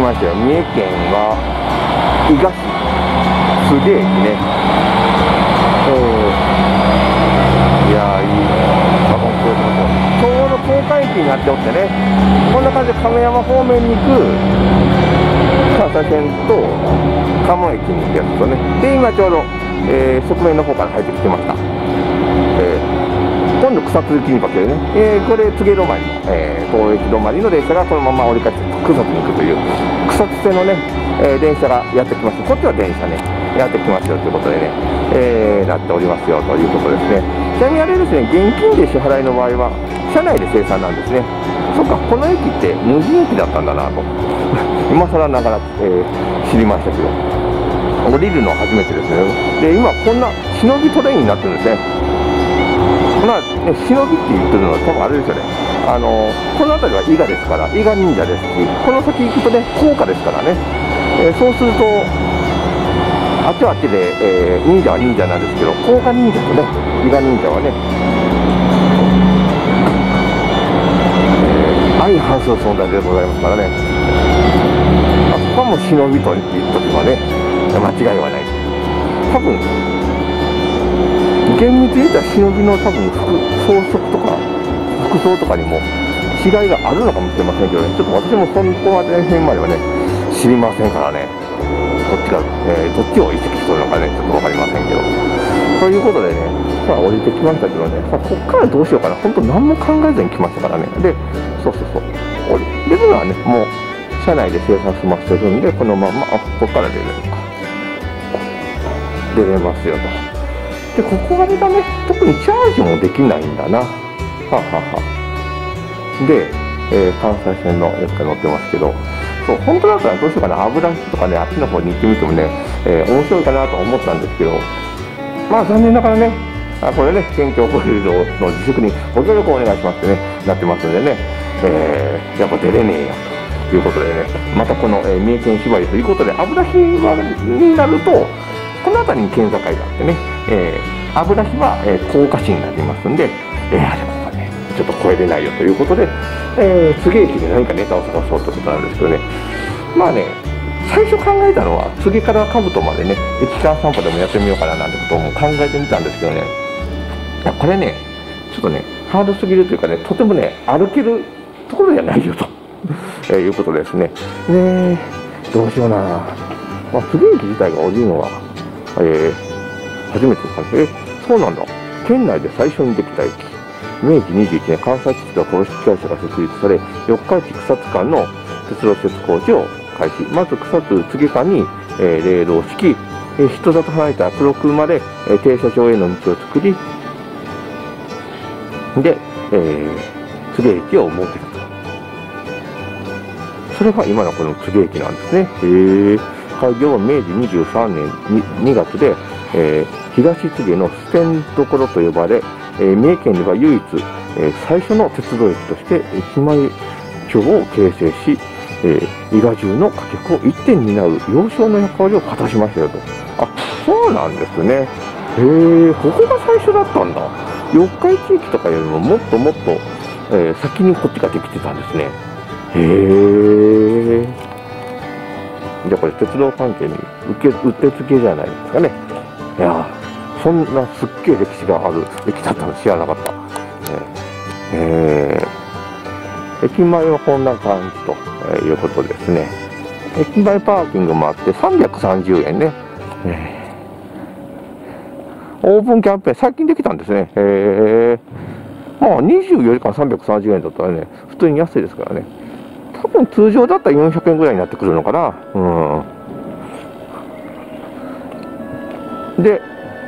ましたよ。三重県は伊賀市柘植駅ね。いやー、いいワゴン越えてますよ。ちょうど東海駅になっておってね、こんな感じで亀山方面に行く関西線と鴨駅に行くやつとね。で、今ちょうど、側面の方から入ってきてました。今度草津行きにかけるね、これ柘植止まりの、東駅止まりの電車がこのまま折り返して草津に行くという草津線のね、電車がやってきました。こっちは電車ねやってきますよということでね、なっておりますよということですね。ちなみにあれですね、現金で支払いの場合は車内で精算なんですね。そっか、この駅って無人駅だったんだなと今更ながら、知りましたけど、降りるのは初めてですね。で、今こんな忍びトレインになってるんですね。まあね、忍びって言ってるのは多分あれですよね。この辺りは伊賀ですから、伊賀忍者ですし、この先行くとね、甲賀ですからね。そうすると、あっちはあっちで、忍者は忍者なんですけど、甲賀忍者とね、伊賀忍者はね、相反する存在でございますからね。あそこはもう忍びと言っとけばね、間違いはない。多分厳密に言ったら忍びの多分装飾とか服装とかにも違いがあるのかもしれませんけどね、ちょっと私もそこまで辺まではね知りませんからね、どっちが、どっちを意識してるのかねちょっと分かりませんけど。ということでね、さあ降りてきましたけどね、さあこっからどうしようかな、本当何も考えずに来ましたからね。で、そう出るのはね、もう車内で生産済ませてるんで、このままここから出れるのか、出れますよと。で、ここがね、特にチャージもできないんだな。ははは。で、関西線のやつが乗ってますけど、そう、本当だったらどうしようかな、油引とかね、あっちの方に行ってみてもね、面白いかなと思ったんですけど、まあ残念ながらね、これね、県境ホイールの自粛にご協力お願いしますってね、なってますんでね、やっぱ出れねえよということでね、またこの、三重県縛りということで、油引になると、この辺りに県境があってね、油引は、甲賀市になりますんで、あれここね、ちょっと越えれないよということで、柘植駅で何かネタを探そうということなんですけどね、まあね、最初考えたのは、柘植から兜までね、駅間散歩でもやってみようかななんてことも考えてみたんですけどね、いやこれね、ちょっとね、ハードすぎるというかね、とてもね、歩けるところじゃないよと、いうことですね。どうしような、まあ、柘植駅自体が降りるのは、初めてですかね。そうなんだ。県内で最初にできた駅。明治21年、関西鉄道株式会社が設立され、四日市草津間の鉄道施設工事を開始。まず草津柘植間に、レールを敷き、人里離れた黒車で、停車場への道を作り、で、柘植駅を設けたと。それが今のこの柘植駅なんですね。開業は明治23年2月で、東柘植の支店所と呼ばれ、三重県では唯一、最初の鉄道駅として駅前町を形成し、伊賀中の貨客を一点に担う要衝の役割を果たしましたよと。あ、そうなんですね。ここが最初だったんだ。四日市駅とかよりももっともっと、先にこっちができてたんですね。じゃあこれ鉄道関係にうってつけじゃないですかね。いやー、そんなすっげえ歴史がある駅だったの知らなかった。駅前はこんな感じということですね。駅前パーキングもあって330円ね。オープンキャンペーン最近できたんですね。まあ24時間330円だったらね、普通に安いですからね。多分通常だったら400円ぐらいになってくるのかな。で、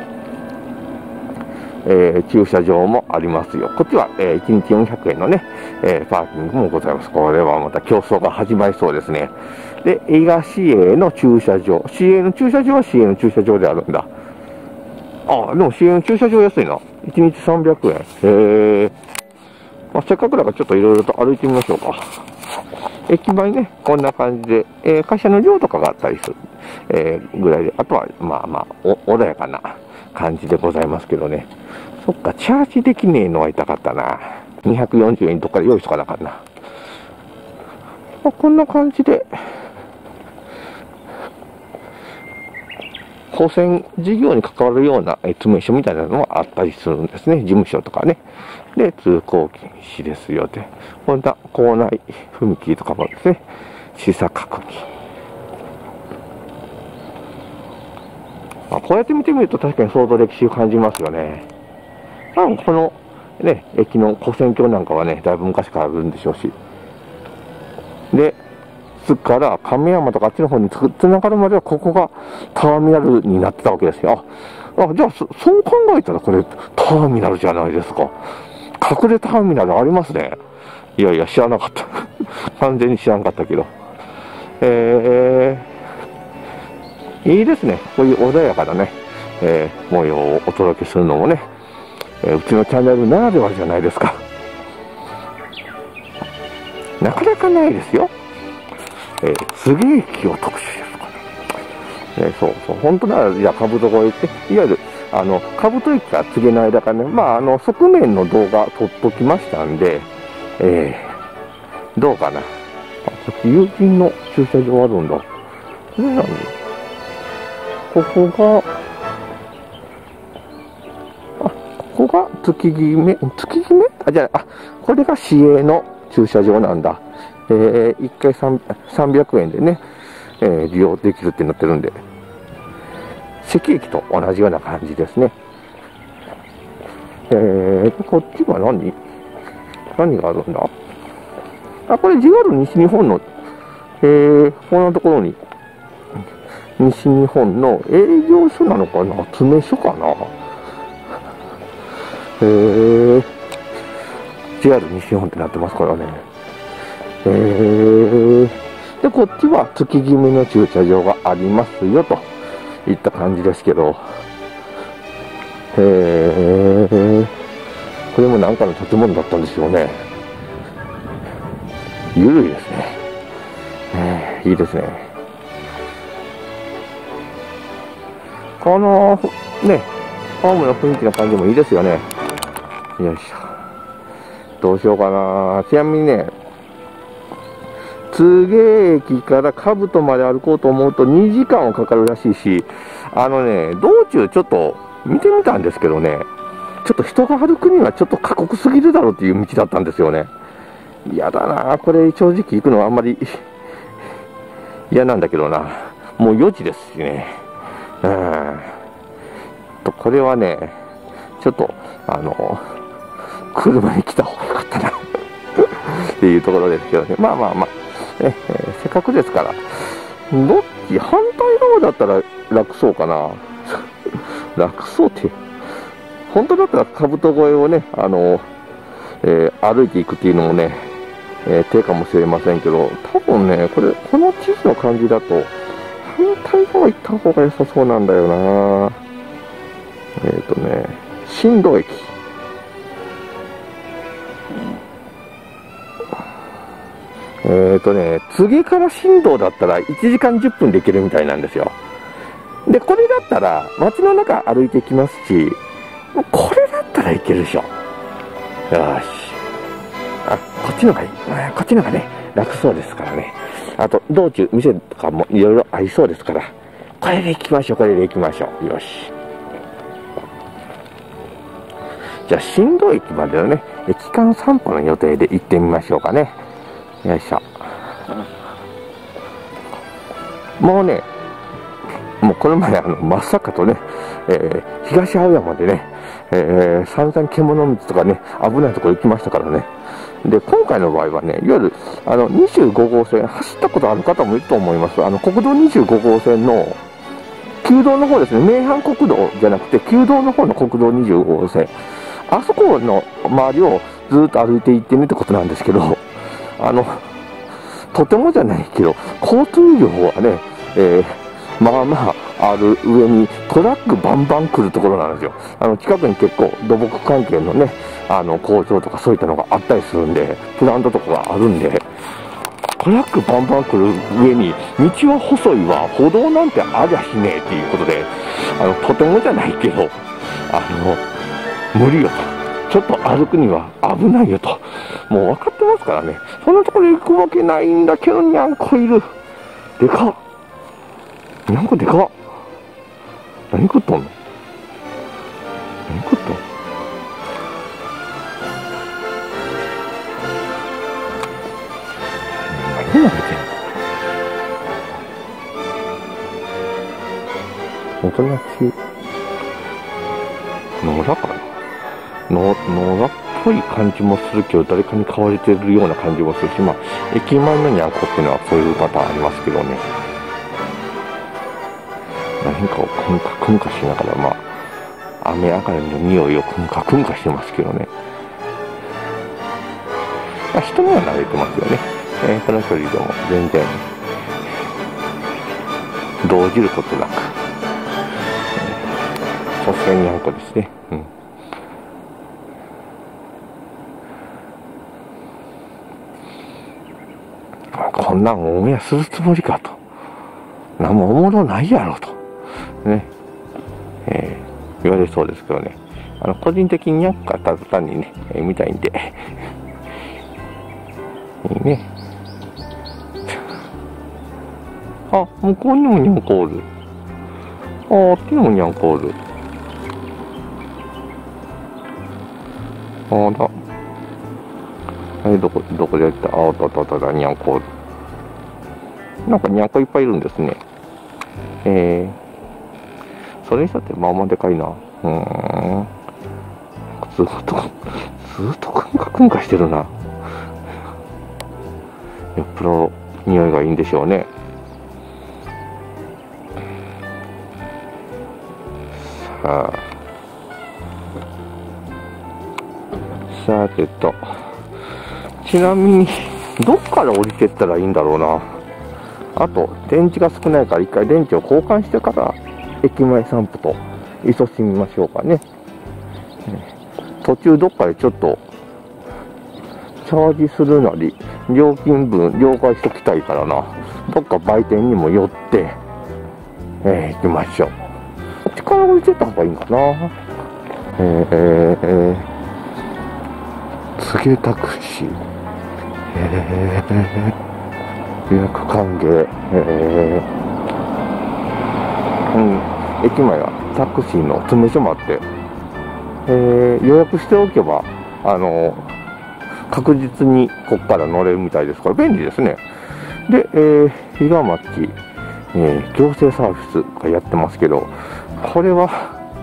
駐車場もありますよ。こっちは、1日400円のね、パーキングもございます。これはまた競争が始まりそうですね。で、伊賀市営の駐車場。市営の駐車場は市営の駐車場であるんだ。あ、でも市営の駐車場安いな。1日300円。まあ、せっかくだからちょっといろいろと歩いてみましょうか。駅前ね、こんな感じで、会社の寮とかがあったりする、ぐらいで、あとは、まあまあ、穏やかな感じでございますけどね。そっか、チャージできねえのは痛かったな。240円とかで用意しとかなあかんな。まあ、こんな感じで、 保線事業に関わるような詰め所みたいなのもあったりするんですね。事務所とかね。で、通行禁止ですよって。こんな構内踏切とかもですね、視差確認。こうやって見てみると確かに相当歴史を感じますよね。多分このね、駅の古線橋なんかはね、だいぶ昔からあるんでしょうし。で、そっから亀山とかあっちの方につながるまでは、ここがターミナルになってたわけですよ。じゃあそう考えたらこれターミナルじゃないですか。隠れターミナルありますね。いやいや、知らなかった。完全に知らなかったけど。いいですね。こういう穏やかなね、模様をお届けするのもね、うちのチャンネルならではじゃないですか。なかなかないですよ。柘植駅を特集ですかね。そうそう、本当なら、じゃあ、兜越えって、いわゆる、兜駅から柘植の間からね、側面の動画撮っときましたんで、どうかな。こっち、友人の駐車場あるんだ。これなんだ。ここが月決めじゃあ、これが市営の駐車場なんだ。1回300円でね、利用できるってなってるんで、関駅と同じような感じですね。こっちは何があるんだ？これ JR 西日本の、こんなところに、西日本の営業所なのかな？詰め所かな？JR 西日本ってなってますからね。で、こっちは月決めの駐車場がありますよ、といった感じですけど。これもなんかの建物だったんですよね。ゆるいですね。いいですね。この、ね、ホームの雰囲気の感じもいいですよね。よいしょ。どうしようかな。ちなみにね、柘植駅から兜まで歩こうと思うと2時間はかかるらしいし、道中ちょっと見てみたんですけどね、ちょっと人が歩くにはちょっと過酷すぎるだろうっていう道だったんですよね。嫌だな、これ正直行くのはあんまり嫌なんだけどな。もう4時ですしね。これはね、ちょっと、車に来た方がよかったなっていうところですけどね。せっかくですから、どっち、反対側だったら楽そうかな。楽そうって、本当だったら兜越えをね、歩いていくっていうのもね、手かもしれませんけど、多分ね、この地図の感じだと、反対側行った方が良さそうなんだよな。新道駅。柘植から新道だったら1時間10分で行けるみたいなんですよ。で、これだったら街の中歩いてきますし、これだったらいけるでしょ。よし。こっちのがいい。こっちのがね、楽そうですからね。あと、道中、店とかもいろいろありそうですから、これで行きましょう、これで行きましょう。よし。じゃあ、新道駅までのね、駅間散歩の予定で行ってみましょうかね。よいしょ。もうね、もうこれまで真っ坂とね、東青山でね、散々獣道とかね、危ないところ行きましたからね。で、今回の場合はね、いわゆる、25号線、走ったことある方もいると思います。国道25号線の、旧道の方ですね、名阪国道じゃなくて、旧道の方の国道25号線。あそこの周りをずっと歩いていってねってことなんですけど、とてもじゃないけど、交通量はね、ある上にトラックバンバン来るところなんですよ。近くに結構土木関係のね、工場とかそういったのがあったりするんで、プラントとかがあるんで、トラックバンバン来る上に、道は細いわ、歩道なんてありゃしねえっていうことで、とてもじゃないけど、無理よと。ちょっと歩くには危ないよと。もう分かってますからね。そんなところ行くわけないんだけど、にゃんこいる。でかっ。にゃんこでかっ。 何食っとんの？何食っとんの？何食べてんの？おとなしい。野良かな？野良っぽい感じもするけど、誰かに飼われてるような感じもするし、まあ、駅前のにゃんこっていうのはそういうパターンありますけどね。何かをくんかくんかしながら、まあ、雨上がりの匂いをくんかくんかしてますけどね。まあ、人には慣れてますよね。この距離でも全然、動じることなく、さすがににゃんこですね。うん。こんなんオンエアするつもりかと。なんもおもろないやろと。ね。言われそうですけどね。個人的ににゃんこはただ単にね、見たいんで。いいね。あ、向こうにもにゃんこおる。あっちにもにゃんこおる。あら。どこでやった？あ、おった、にゃんこおる。なんかにゃんこいっぱいいるんですね。それにしたってまあまあでかいな。ずっとくんかしてるな。よっぽど匂いがいいんでしょうね。さてと。ちなみに、どっから降りてったらいいんだろうな。あと、電池が少ないから一回電池を交換してから、駅前散歩と、いそしてみましょうかね。途中どっかでちょっと、チャージするなり、料金分、了解しときたいからな。どっか売店にも寄って、行きましょう。こっちから降りてった方がいいんかな。告げタクシー。予約歓迎。駅前はタクシーの詰め所もあって、予約しておけば、確実にここから乗れるみたいですから便利ですね。で、比嘉町、行政サービスがやってますけど、これは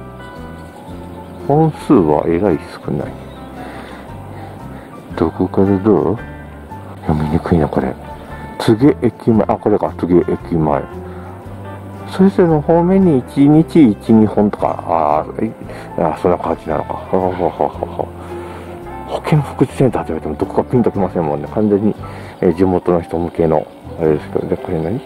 本数はえらい少ない。どこからどう？読みにくいなこれ。柘植駅前、これか、柘植駅前。それぞれの方面に1日1、2本とか、そんな感じなのか。保健福祉センターって言われてもどこかピンときませんもんね。完全に、地元の人向けの、あれですけど、で、これ何？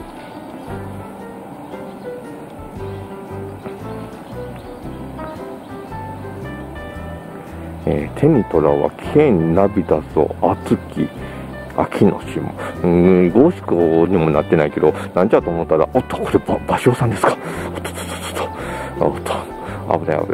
手にとらは剣ナビだぞ、熱き。秋の下。五宿にもなってないけど、なんじゃと思ったら、おっと、これ、芭蕉さんですか。おっと、危ない。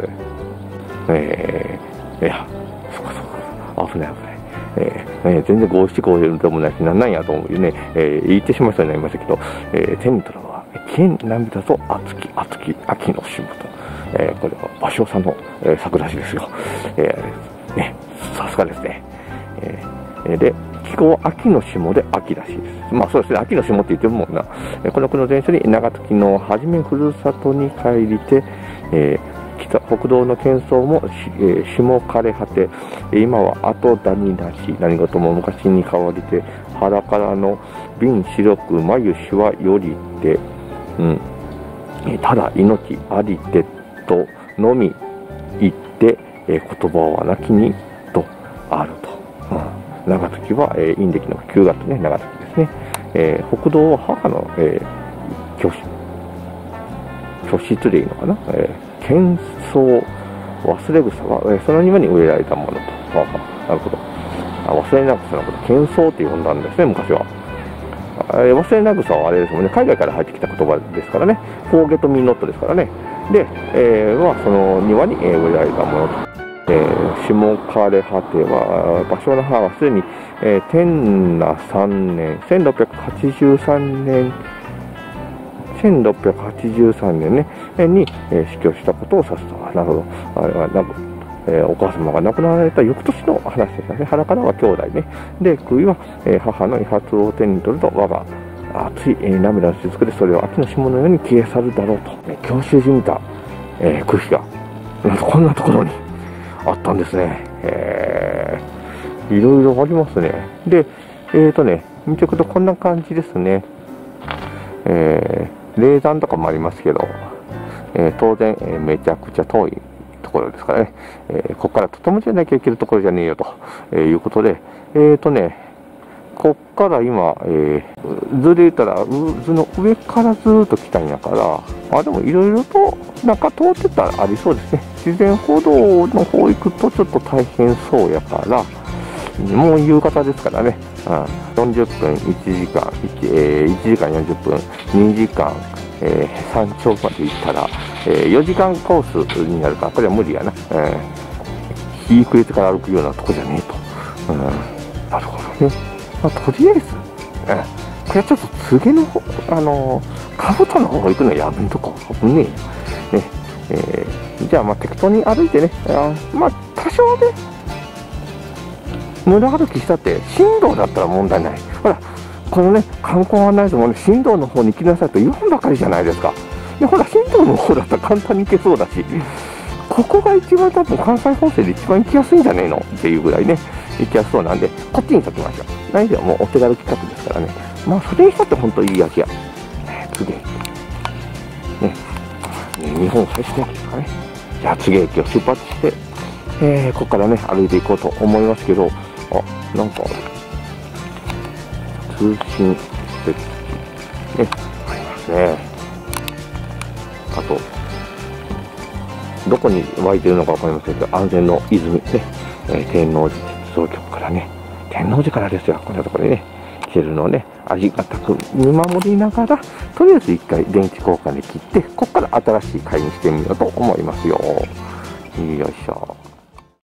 いや、そっか、危ない。全然五七五でもないし、なんやと思うね、言ってしまいそうになりましたけど、手にとらは、剣涙と熱き、秋の下と。これは芭蕉さんの、作らしいですよ。さすがですね。で、気候秋の下で秋らしいです。まあそうですね、秋の下って言ってるもんな。この句の前書に長時のはじめふるさとに帰りて、北道の喧騒も、下枯れ果て、今は後谷なし、何事も昔に変わりて、腹からの鬢白く眉しわよりて、ただ命ありてとのみ言って、言葉はなきにとあると。長時は、陰暦の9月ね、長時ですね。北道は母の、居室でいいのかな。喧騒、忘れ草は、その庭に植えられたものと。なるほど。忘れな草のこと、喧騒って呼んだんですね、昔は。忘れな草はあれですもんね、海外から入ってきた言葉ですからね。フォーゲットミーノットですからね。で、その庭に、植えられたものと。下枯れ果ては、芭蕉の母はすでに、天那3年、1683年 1683年ね、に、死去したことを指すと。なるほど。あれはお母様が亡くなられた翌年の話でしたね。原からは兄弟ね。で、杭は、母の遺髪を手に取ると、我が熱い、涙の雫でそれを秋の霜のように消え去るだろうと。教習じみた、杭が、なんとこんなところにあったんですね。いろいろありますね。で、見ていくとこんな感じですね。霊山とかもありますけど、当然、めちゃくちゃ遠いところですからね、ここからとてもじゃなきゃいけるところじゃねえよと、いうことで、こっから今、図で言ったら、図の上からずーっと来たんやから、でもいろいろと中通ってたらありそうですね。自然歩道の方行くとちょっと大変そうやから、もう夕方ですからね、40分、1時間、1時間40分、2時間、山頂まで行ったら、4時間コースになるから、これは無理やな。日暮れてから歩くようなとこじゃねえと。なるほどね。とりあえず、これはちょっと次の方、カブトの方行くのやめんとこ。危ねえよ。ね。じゃあ、適当に歩いてね、多少ね、村歩きしたって、振動だったら問題ない。ほら、このね、観光案内図もね、振動の方に行きなさいと言わんばかりじゃないですか。で、ほら、振動の方だったら簡単に行けそうだし、ここが一番多分関西本線で一番行きやすいんじゃねえのっていうぐらいね、行きやすそうなんで、こっちに行きましょう。何でもうお手軽企画ですからね。それにしたって本当いい焼き屋。次。ね、日本最初の駅ですかね。じゃあ次駅を出発して、ここからね、歩いていこうと思いますけど、なんか、通信設置、ね、ありますね。あと、どこに湧いてるのかわかりませんけど、安全の泉ね、天王寺鉄道局からね、天王寺からですよ、こんなところにね、来てるのをね、ありがたく見守りながら、とりあえず一回電池交換で切って、ここから新しい回にしてみようと思いますよ。よいしょ。